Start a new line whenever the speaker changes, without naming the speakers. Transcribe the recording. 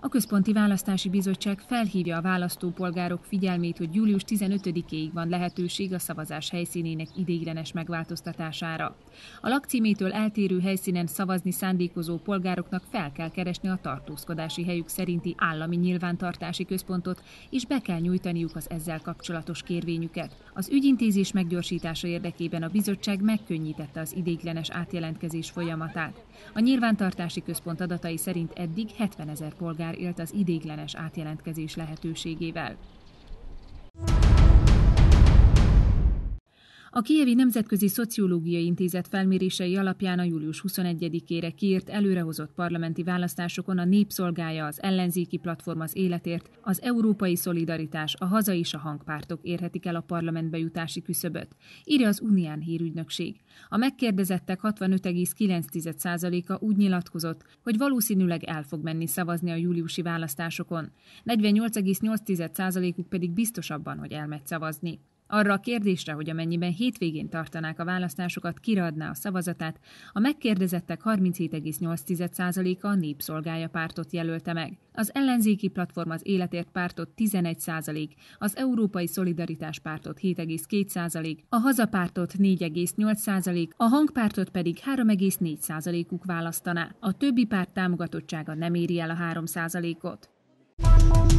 A Központi Választási Bizottság felhívja a választópolgárok figyelmét, hogy július 15-éig van lehetőség a szavazás helyszínének ideiglenes megváltoztatására. A lakcímétől eltérő helyszínen szavazni szándékozó polgároknak fel kell keresni a tartózkodási helyük szerinti állami nyilvántartási központot, és be kell nyújtaniuk az ezzel kapcsolatos kérvényüket. Az ügyintézés meggyorsítása érdekében a bizottság megkönnyítette az ideiglenes átjelentkezés folyamatát. A nyilvántartási központ adatai szerint eddig 70 000 polgár élt az ideiglenes átjelentkezés lehetőségével. A Kijevi Nemzetközi Szociológiai Intézet felmérései alapján a július 21-ére kiírt előrehozott parlamenti választásokon a Népszolgálja, az Ellenzéki Platform, az Életért, az Európai Szolidaritás, a Haza és a Hangpártok érhetik el a parlamentbe jutási küszöböt, írja az Unián hírügynökség. A megkérdezettek 65,9%-a úgy nyilatkozott, hogy valószínűleg el fog menni szavazni a júliusi választásokon, 48,8%-uk pedig biztos abban, hogy elmegy szavazni. Arra a kérdésre, hogy amennyiben hétvégén tartanák a választásokat, kire adná a szavazatát, a megkérdezettek 37,8%-a a Népszolgálja pártot jelölte meg. Az Ellenzéki Platform, az Életért pártot 11%, az Európai Szolidaritás pártot 7,2%, a Haza pártot 4,8%, a Hangpártot pedig 3,4%-uk választaná. A többi párt támogatottsága nem éri el a 3%-ot.